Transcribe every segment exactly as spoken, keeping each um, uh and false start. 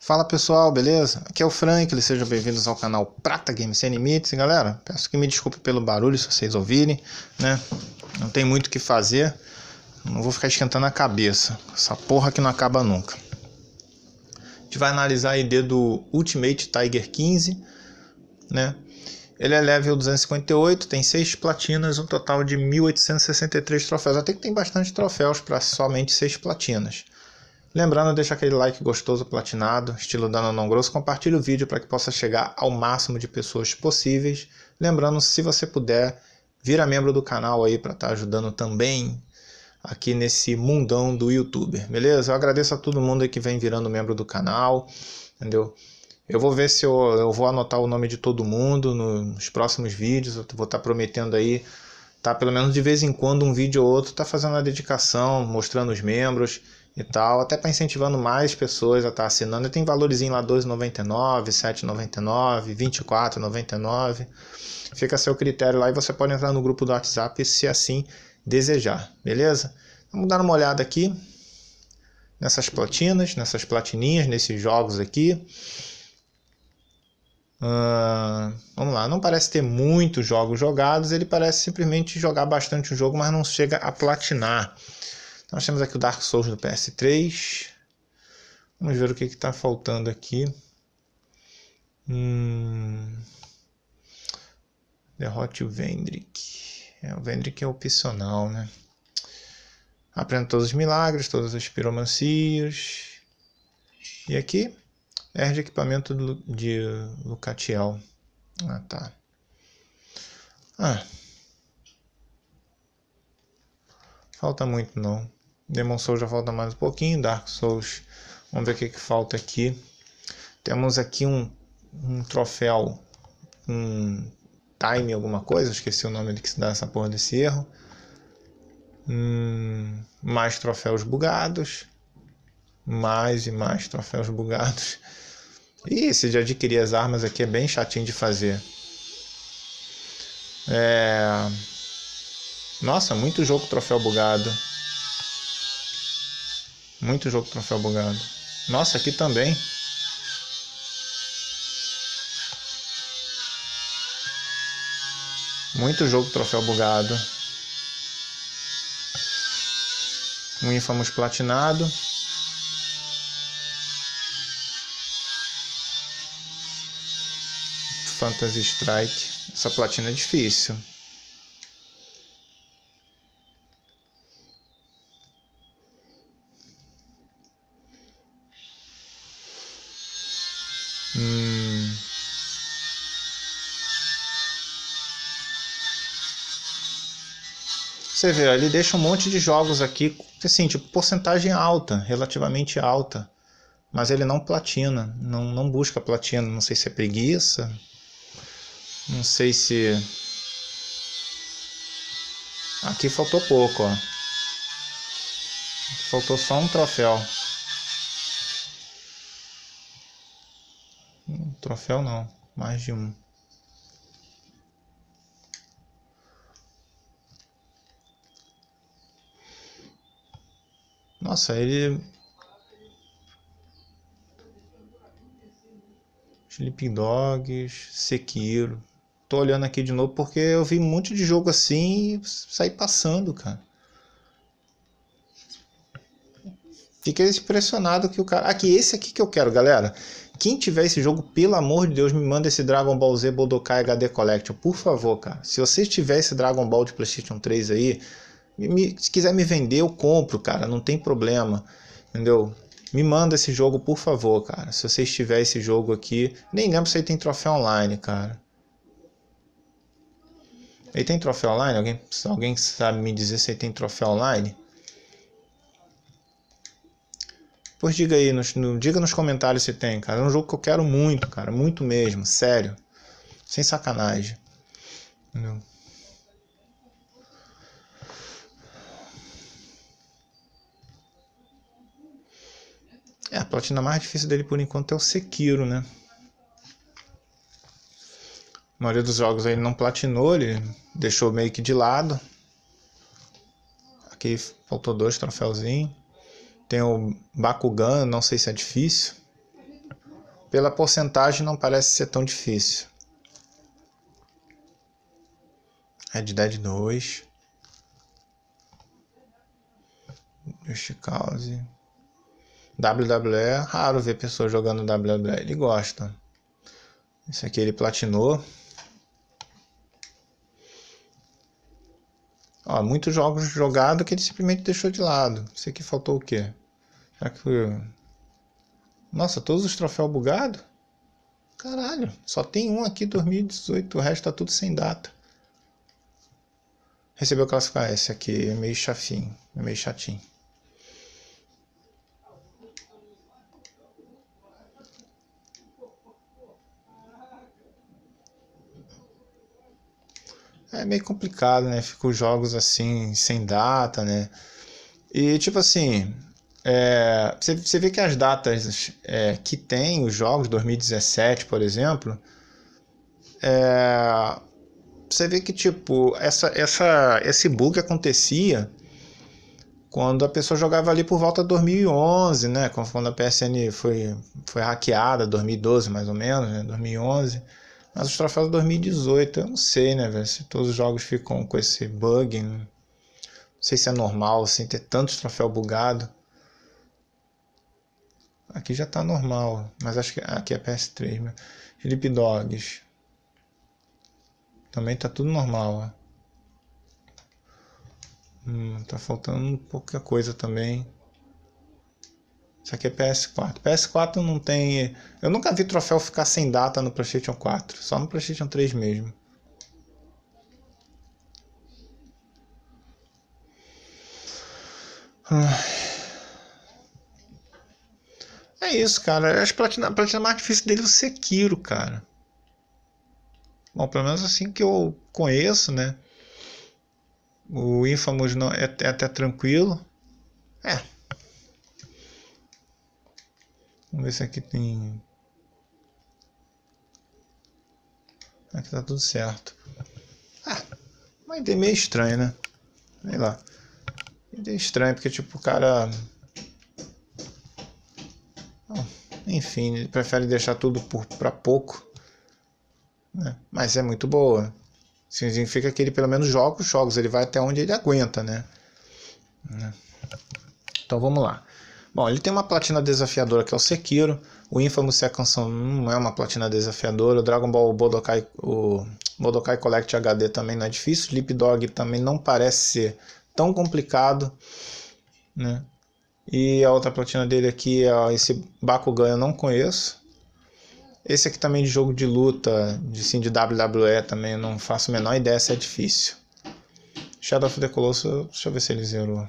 Fala pessoal, beleza? Aqui é o Frank, sejam bem-vindos ao canal Prata Games Sem Limites. Galera, peço que me desculpe pelo barulho se vocês ouvirem, né? Não tem muito o que fazer, não vou ficar esquentando a cabeça, essa porra que não acaba nunca. A gente vai analisar a I D do Ultimate Tiger quinze, né? Ele é level duzentos e cinquenta e oito, tem seis platinas, um total de mil oitocentos e sessenta e três troféus. Até que tem bastante troféus para somente seis platinas. Lembrando, deixa aquele like gostoso platinado, estilo dano não grosso, compartilhe o vídeo para que possa chegar ao máximo de pessoas possíveis. Lembrando, se você puder, vira membro do canal aí para estar tá ajudando também aqui nesse mundão do youtuber, beleza? Eu agradeço a todo mundo aí que vem virando membro do canal, entendeu? Eu vou ver se eu, eu vou anotar o nome de todo mundo nos próximos vídeos, eu vou estar tá prometendo aí, tá? Pelo menos de vez em quando um vídeo ou outro tá fazendo a dedicação, mostrando os membros e tal, até para incentivando mais pessoas a estar tá assinando. Tem valorzinho lá dois reais e noventa e nove centavos, sete reais e noventa e nove centavos, vinte e quatro reais e noventa e nove centavos. Fica a seu critério lá e você pode entrar no grupo do WhatsApp se assim desejar, beleza? Vamos dar uma olhada aqui nessas platinas, nessas platininhas, nesses jogos aqui. Uh, vamos lá, não parece ter muitos jogos jogados, ele parece simplesmente jogar bastante o jogo, mas não chega a platinar. Nós temos aqui o Dark Souls do P S três. Vamos ver o que está faltando aqui. Hum... Derrote o Vendrick. É, o Vendrick é opcional, né? Aprenda todos os milagres, todas as piromancias. E aqui, erra de equipamento de Lucatiel. Ah, tá. Ah. Falta muito, não. Demon Souls já falta mais um pouquinho. Dark Souls, vamos ver o que, que falta aqui. Temos aqui um, um troféu, um time alguma coisa, esqueci o nome de que se dá essa porra desse erro. Hum, mais troféus bugados. Mais e mais troféus bugados. E esse de adquirir as armas aqui é bem chatinho de fazer. É... Nossa, muito jogo troféu bugado. Muito jogo troféu bugado. Nossa, aqui também. Muito jogo troféu bugado. Um Infamous platinado. Phantasy Strike. Essa platina é difícil. Hum. Você vê, ele deixa um monte de jogos aqui, assim, tipo, porcentagem alta, relativamente alta. Mas ele não platina, não, não busca platina. Não sei se é preguiça. Não sei se... Aqui faltou pouco, ó. Faltou só um troféu. Um troféu não, mais de um. Nossa, ele... Sleeping Dogs, Sekiro. Tô olhando aqui de novo porque eu vi um monte de jogo assim e saí passando, cara. Fiquei impressionado que o cara... Aqui, esse aqui que eu quero, galera. Quem tiver esse jogo, pelo amor de Deus, me manda esse Dragon Ball Z Budokai H D Collection, por favor, cara. Se você tiver esse Dragon Ball de PlayStation três aí, me, se quiser me vender, eu compro, cara. Não tem problema, entendeu? Me manda esse jogo, por favor, cara. Se você tiver esse jogo aqui... Nem lembro se ele tem troféu online, cara. Ele tem troféu online? Alguém, alguém sabe me dizer se ele tem troféu online? Pois diga aí, nos, no, diga nos comentários se tem, cara. É um jogo que eu quero muito, cara. Muito mesmo, sério. Sem sacanagem. Entendeu? É, a platina mais difícil dele por enquanto é o Sekiro, né? A maioria dos jogos aí ele não platinou, ele deixou meio que de lado. Aqui faltou dois troféuzinhos. Tem o Bakugan, não sei se é difícil. pela porcentagem não parece ser tão difícil. Red Dead dois. Just Cause. W W E. Raro ver pessoas jogando W W E. Ele gosta. Esse aqui ele platinou. Ó, muitos jogos jogados que ele simplesmente deixou de lado. Esse aqui faltou o quê? Será que foi... Nossa, todos os troféus bugados? Caralho, só tem um aqui dois mil e dezoito, o resto tá tudo sem data. Recebeu classificar. Esse aqui é meio chafinho, é meio chatinho. É meio complicado, né? Fica os jogos assim, sem data, né? E tipo assim, é, você, você vê que as datas é, que tem os jogos, dois mil e dezessete, por exemplo, é, você vê que tipo, essa, essa, esse bug acontecia quando a pessoa jogava ali por volta de dois mil e onze, né? Quando a P S N foi, foi hackeada, dois mil e doze mais ou menos, né? dois mil e onze. Mas os troféus de dois mil e dezoito, eu não sei, né, velho? Se todos os jogos ficam com esse bug, né? Não sei se é normal, assim, ter tantos troféus bugados. Aqui já tá normal, mas acho que aqui é P S três, né? Felipe Dogs. Também tá tudo normal, ó. Hum, tá faltando pouca coisa também. Isso aqui é P S quatro. P S quatro não tem... Eu nunca vi troféu ficar sem data no PlayStation quatro. Só no PlayStation três mesmo. É isso, cara. Acho que a platina, a platina mais difícil dele é o Sekiro, cara. Bom, pelo menos assim que eu conheço, né? O Infamous não, é, é até tranquilo. É. Vamos ver se aqui tem... Aqui tá tudo certo. Ah, uma ideia meio estranha, né? Sei lá. Ideia estranha, porque tipo, o cara... Bom, enfim, ele prefere deixar tudo por, pra pouco. Né? Mas é muito boa. Significa que ele pelo menos joga os jogos. Ele vai até onde ele aguenta, né? Então vamos lá. Bom, ele tem uma platina desafiadora que é o Sekiro. O Infamous Second Son não é uma platina desafiadora. O Dragon Ball Budokai, o Budokai Collect H D também não é difícil. Sleep Dog também não parece ser tão complicado, né? E a outra platina dele aqui é esse Bakugan, eu não conheço. Esse aqui também de jogo de luta, de, sim, de W W E também, eu não faço a menor ideia se é difícil. Shadow of the Colossus, deixa eu ver se ele zerou.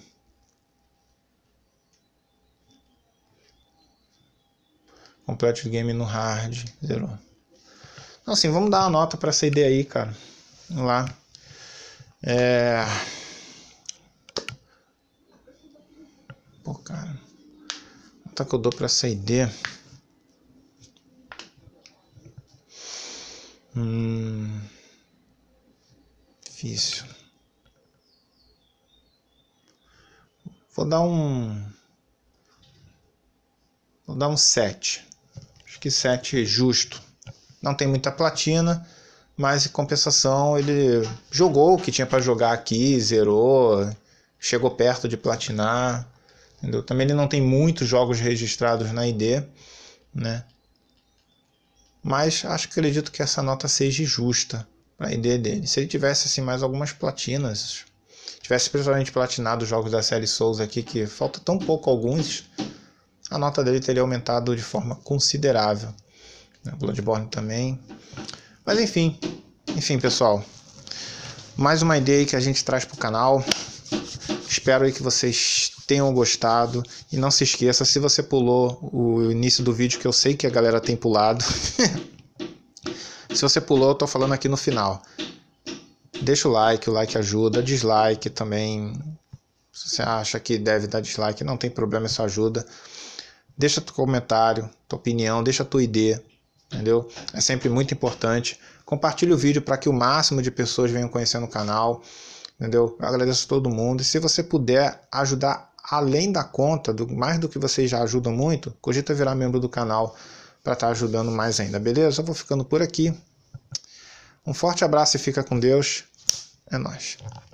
Complete game no hard, zerou. Então assim, vamos dar uma nota para essa ideia aí, cara. Vamos lá. É... Pô, cara. Nota que eu dou para essa ideia. Hum... Difícil. Vou dar um... Vou dar um sete. Acho que sete é justo. Não tem muita platina, mas em compensação ele jogou o que tinha para jogar aqui, zerou, chegou perto de platinar, entendeu? Também ele não tem muitos jogos registrados na I D, né? Mas acho que acredito que essa nota seja justa para a I D dele. Se ele tivesse assim mais algumas platinas, tivesse principalmente platinado os jogos da série Souls aqui, que falta tão pouco alguns, a nota dele teria aumentado de forma considerável. Bloodborne também. Mas enfim, enfim pessoal, mais uma ideia aí que a gente traz para o canal. Espero aí que vocês tenham gostado. E não se esqueça, se você pulou o início do vídeo, que eu sei que a galera tem pulado. Se você pulou, eu tô falando aqui no final. Deixa o like, o like ajuda. Dislike também. Se você acha que deve dar dislike, não tem problema, isso ajuda. Deixa teu comentário, tua opinião, deixa tua I D, entendeu? É sempre muito importante. Compartilhe o vídeo para que o máximo de pessoas venham conhecendo o canal, entendeu? Eu agradeço a todo mundo. E se você puder ajudar além da conta, do, mais do que vocês já ajudam muito, cogita virar membro do canal para estar ajudando mais ainda, beleza? Eu vou ficando por aqui. Um forte abraço e fica com Deus. É nóis.